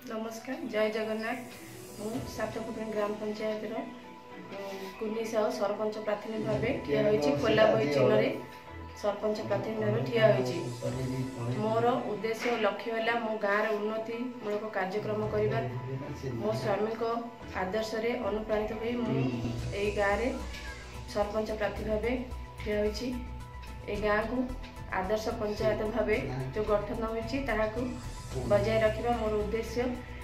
नमस्कार, जय जगन्नाथ। मु सातपुर ग्राम पंचायत कुनी साहू सरपंच प्रार्थी भाव ठिया कोलाबई चिन्ह सरपंच प्रार्थी भाव ठिया मोर उद्देश्य और लक्ष्य है मो गाँव उन्नति मूलक कार्यक्रम करने मो स्वामी आदर्श अनुप्राणित हो गाँव में सरपंच प्रार्थी भाव ठिया गाँ को आदर्श पंचायत भाव जो गठन हो बजाय रखा मोर उद्देश्य।